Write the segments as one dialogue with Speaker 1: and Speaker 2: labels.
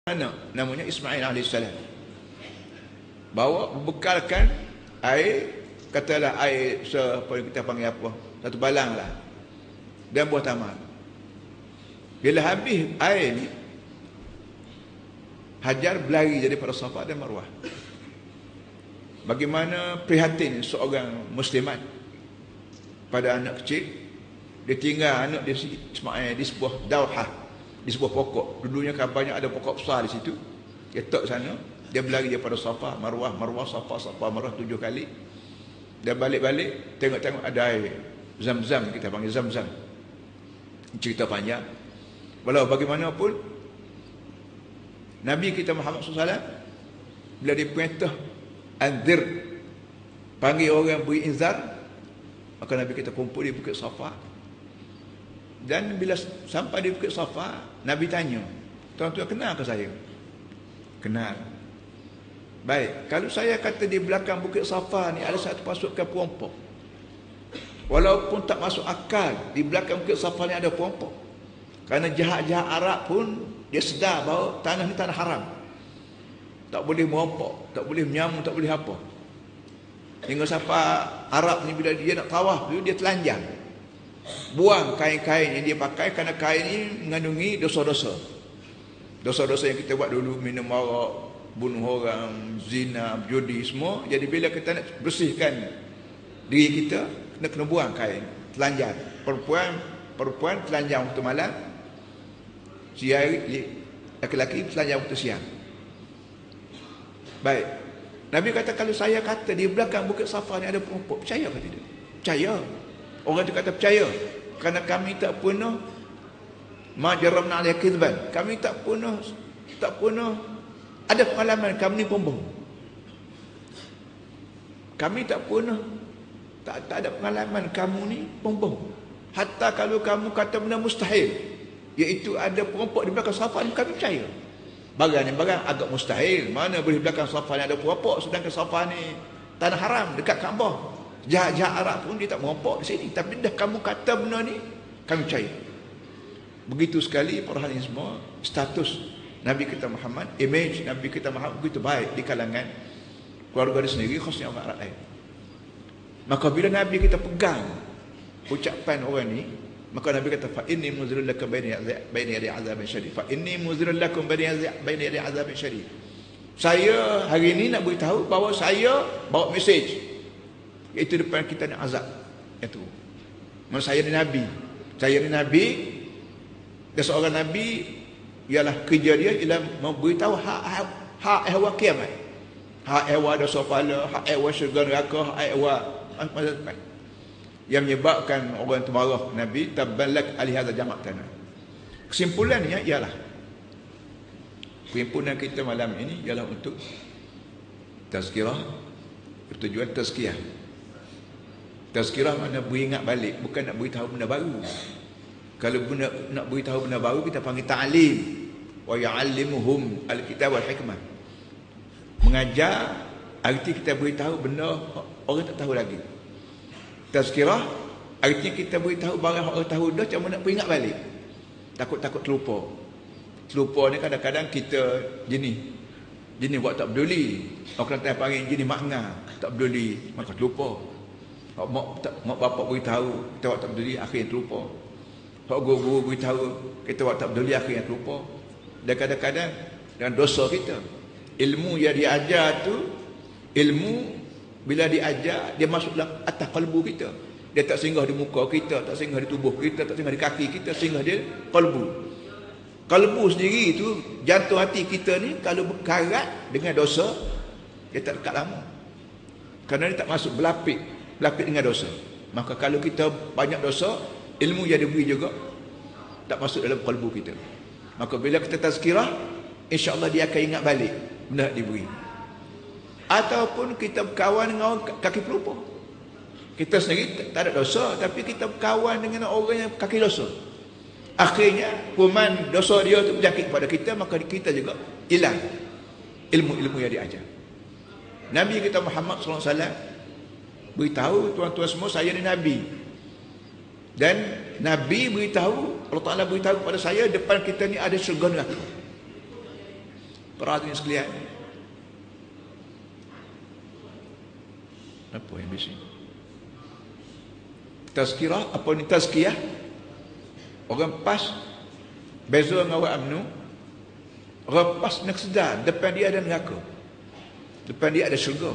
Speaker 1: anak namanya Ismail alaihissalam, bawa bekalkan air, katalah air apa kita panggil apa, satu balang lah, dan buah tamar. Bila habis air ni, Hajar berlari daripada Safa dan Marwah. Bagaimana prihatin seorang muslimat pada anak kecil. Dia tinggal anak dia Ismail di sebuah dauhah, di sebuah pokok. Dulunya kabarnya ada pokok besar di situ. Dia tok sana, dia berlari daripada Safa, Marwah, Marwah, Safa, Safa, Marwah 7 kali. Dan balik-balik tengok-tengok ada air Zam-Zam, kita panggil Zam-Zam. Cerita panjang. Walau bagaimanapun, Nabi kita Muhammad SAW bila diperintah anzir, panggil orang beri inzar, maka Nabi kita kumpul di Bukit Safa. Dan bila sampai di Bukit Safa, Nabi tanya, tuan-tuan kenal ke saya? Kenal. Baik, kalau saya kata di belakang Bukit Safa ni ada satu pasukan perampok, walaupun tak masuk akal di belakang Bukit Safa ni ada perampok, kerana jahat-jahat Arab pun dia sedar bahawa tanah ni tanah haram, tak boleh merampok, tak boleh menyamu, tak boleh apa. Hingga sampai Arab ni bila dia nak tawaf dia telanjang, buang kain-kain yang dia pakai, kerana kain ni mengandungi dosa-dosa. Dosa-dosa yang kita buat dulu, minum arak, bunuh orang, zina, judi, semua. Jadi bila kita nak bersihkan diri kita, kena buang kain, telanjang. Perempuan telanjang waktu malam, laki-laki telanjang waktu siang. Baik, Nabi kata kalau saya kata di belakang Bukit Safa ni ada perampok, percaya ke tidak? Percaya. Orang tu kata percaya, kerana kami tak pernah majaramna alaihi kizban, kami tak pernah ada pengalaman kami ni pembohong. Kami tak pernah tak ada pengalaman kamu ni pembohong. Hatta kalau kamu kata benda mustahil, iaitu ada perampok di belakang Safa ni, kami percaya. Barang agak mustahil. Mana boleh belakang Safa ni ada perampok, sedangkan Safa ni tanah haram dekat Kaabah. Jahat-jahat Arab pun dia tak merampok di sini. Tapi dah kamu kata benda ni, kami percaya. Begitu sekali para hadirin semua, status Nabi kita Muhammad, image Nabi kita Muhammad begitu baik di kalangan keluarga dia sendiri, khususnya orang Arab lain. Maka bila Nabi kita pegang ucapan orang ni, maka Nabi kata fa inni muzirul lakum baina yadi azabin syadid. Fa inni muzirul lakum baina yadi azabin syadid. Saya hari ini nak beritahu bahawa saya bawa mesej, iaitu depan kita ni azab. Itu. Maksud saya ni Nabi. Saya ni Nabi. Dan seorang Nabi ialah kerja dia ialah memberitahu hak ehwal kiamat. Hak ehwal dosa pahala, hak ehwal syurga neraka, hak ehwal masa depan. Yang menyebabkan orang itu marah Nabi, tabbalak ali hadza jama'tana. Kesimpulannya ialah perhimpunan kita malam ini ialah untuk tazkirah, bertujuan tazkiyah. Tazkirah makna beringat balik, bukan nak beritahu benda baru. Kalau nak beritahu benda baru, kita panggil ta'lim. Wa ya'allimuhum al-kitab wal hikmah. Mengajar, arti kita beritahu benda orang tak tahu lagi. Tazkirah, artinya kita beritahu barang orang tahu dah, cuma nak peringat balik. Takut-takut terlupa. Terlupa ni kadang-kadang kita jenis buat tak peduli. Orang Kelantan panggil jenis makna, tak peduli, maka terlupa. Mak bapak beritahu, kita buat tak peduli, akhirnya terlupa. Hak guru-guru beritahu, kita buat tak peduli, akhirnya terlupa. Dan kadang-kadang dengan dosa kita, ilmu yang diajar tu, ilmu bila diajar, dia masuk dalam atas kalbu kita. Dia tak singgah di muka kita, tak singgah di tubuh kita, tak singgah di kaki kita, singgah di kalbu. Kalbu sendiri itu, jantung hati kita ni, kalau berkarat dengan dosa, dia tak dekat lama. Kerana dia tak masuk berlapik dengan dosa. Maka kalau kita banyak dosa, ilmu yang diberi juga tak masuk dalam kalbu kita. Maka bila kita tazkirah, insya-Allah dia akan ingat balik benda diberi. Ataupun kita berkawan dengan orang kaki pelupa. Kita sendiri tak ada dosa, tapi kita berkawan dengan orang yang kaki dosa. Akhirnya kuman dosa dia tu berjangkit kepada kita, maka kita juga hilang ilmu-ilmu yang diajar. Nabi kita Muhammad SAW beritahu, tuan-tuan semua, saya ni Nabi. Dan Nabi beritahu, Allah Ta'ala beritahu kepada saya, depan kita ni ada syurga neraka. Para hadirin sekalian, apa yang bising? Tazkirah, apa ni tazkiyah? Orang pas beza dengan orang UMNO. Orang pas nak sedar depan dia ada neraka, depan dia ada syurga.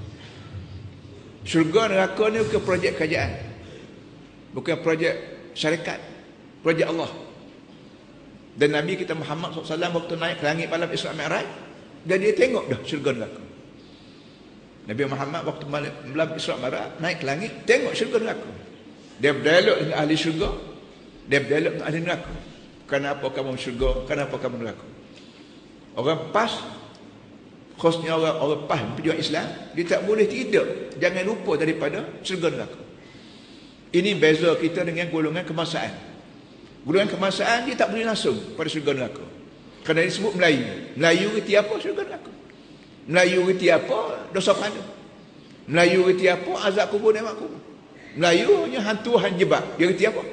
Speaker 1: Syurga neraka ni bukan projek kerajaan, bukan projek syarikat, projek Allah. Dan Nabi kita Muhammad SAW waktu naik ke langit malam Isra Mi'raj, dia tengok dah syurga neraka. Nabi Muhammad waktu malam Isra Mi'raj naik ke langit, tengok syurga neraka. Dia berdialog dengan ahli syurga, dia berdialog dengan ahli neraka. Kenapa kamu syurga, kenapa kamu neraka? Orang pas, khususnya orang pas perjuangan Islam, dia tak boleh tidak, jangan lupa daripada syurga neraka. Ini beza kita dengan golongan kebangsaan. Golongan kebangsaan dia tak boleh langsung pada syurga neraka, kerana disebut Melayu. Melayu reti apa? Syurga neraka. Melayu reti apa? Dosa panda. Melayu reti apa? Azab kubur dan mak kubur. Melayu hanya hantuan jebak. Dia reti apa?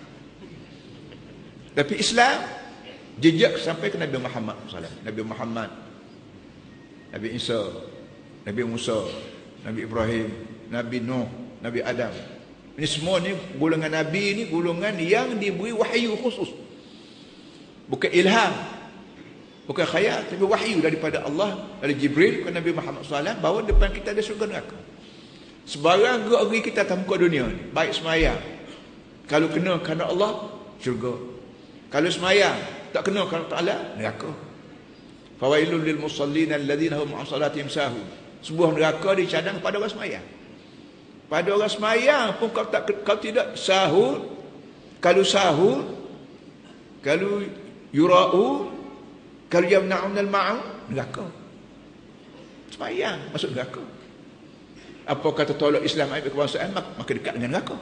Speaker 1: Tapi Islam jejak sampai ke Nabi Muhammad SAW. Nabi Muhammad, Nabi Isa, Nabi Musa, Nabi Ibrahim, Nabi Nuh, Nabi Adam. Ini semua ni golongan Nabi ni golongan yang diberi wahyu khusus. Bukan ilham, bukan khayal, tapi wahyu daripada Allah, dari Jibril ke Nabi Muhammad SAW, bahawa depan kita ada syurga neraka. Sebarang gerak-geri kita atas muka dunia ni, baik semayang, kalau kena kerana Allah, syurga. Kalau semayang tak kena kerana Ta'ala, neraka. Fawailul lil musallin alladhina hum an salatihim sahun. Sebuah neraka dicadang pada orang semayang. Pada orang semayang pun kau tidak sahur, kalau sahur, kalau yura'u, kalau yamna'un al-ma'un, neraka. Semayang masuk neraka. Apa kata tolak Islam ayat kebangsaan, maka dekat dengan neraka.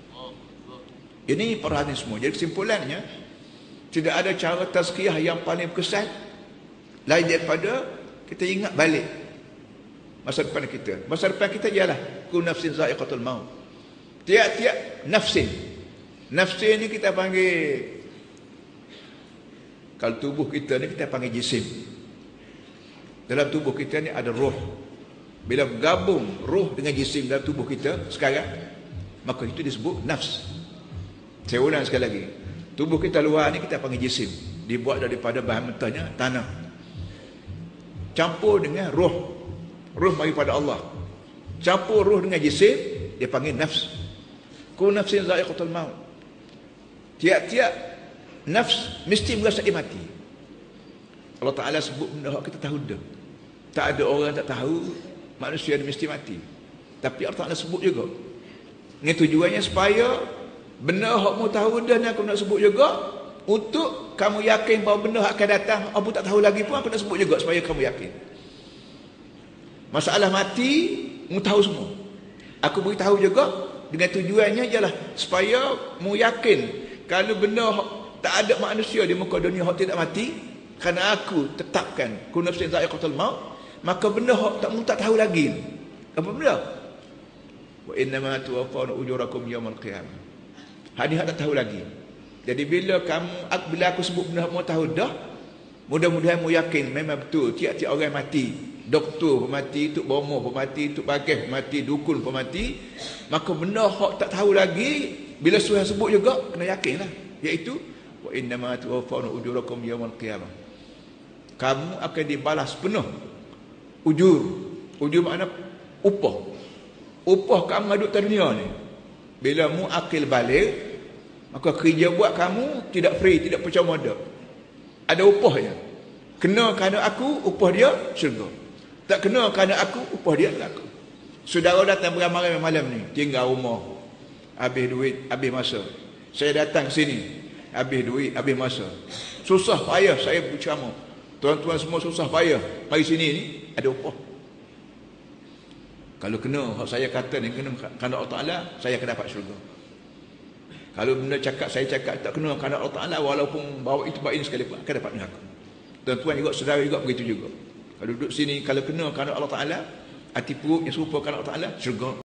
Speaker 1: Ini perhatian semua. Jadi kesimpulannya, tidak ada cara tazkiyah yang paling berkesan lain daripada kita ingat balik masa depan kita. Masa depan kita ialah kullu nafsin za'iqatul maut. Tiap-tiap nafsin. Nafsin ni kita panggil, kalau tubuh kita ni kita panggil jisim. Dalam tubuh kita ni ada roh. Bila bergabung roh dengan jisim dalam tubuh kita sekarang, maka itu disebut nafs. Saya ulang sekali lagi. Tubuh kita luar ni kita panggil jisim. Dibuat daripada bahan mentahnya tanah. Campur dengan roh. Roh mari pada Allah. Campur roh dengan jisim, dia panggil nafs. Kullu nafsin za'iqatul maut. Tiap-tiap nafs mesti merasai mati. Allah Ta'ala sebut benda yang kita tahu dah. Tak ada orang tak tahu manusia mesti mati. Tapi Allah Ta'ala sebut juga. Ini tujuannya supaya benda yang kamu tahu dah ni aku nak sebut juga, untuk kamu yakin bahawa benda akan datang, aku tak tahu lagi pun aku nak sebut juga supaya kamu yakin. Masalah mati, mu tahu semua. Aku beritahu juga dengan tujuannya ialah supaya mu yakin kalau benda tak ada manusia di muka dunia yang tidak mati, kerana aku tetapkan kullu nafsin za'iqatul maut, maka benda yang tak tahu lagi. Apa benda? Wa innama tuwaffawna ujurakum yawmal qiyamah. Hadis tak tahu lagi. Jadi bila aku sebut benda mu tahu dah, mudah-mudahan mu yakin memang betul tiap-tiap orang mati. Doktor pun mati, tuk bomoh pun mati, tuk bageh pun mati, dukun pun mati. Maka benda hak tak tahu lagi, bila Tuhan sebut juga kena yakinlah, iaitu wa innama tuwaffawna ujurakum yawmal qiyamah. Kamu akan dibalas penuh ujur. Ujur makna upah. Upah kamu hidup di dunia ni. Bila mu akil balik, maka kerja buat kamu tidak free, tidak percuma dak. Ada upahnya. Kena kerana aku, upah dia syurga. Tak kena kerana aku, upah dia neraka. Saudara datang beramai malam ni, tinggal rumah, habis duit, habis masa. Saya datang ke sini, habis duit, habis masa. Susah payah saya berceramah. Tuan-tuan semua susah payah mari sini ni, ada upah. Kalau kena, saya kata ni kena kerana Allah Ta'ala, saya akan dapat syurga. Kalau benda saya cakap tak kena kerana Allah Ta'ala, walaupun bawa itu ini sekali pun akan dapat neraka. Tuan-tuan juga, saudara juga begitu juga. Kalau duduk sini, kalau kena kerana Allah Ta'ala, hati perut yang serupa kerana Allah Ta'ala, syurga.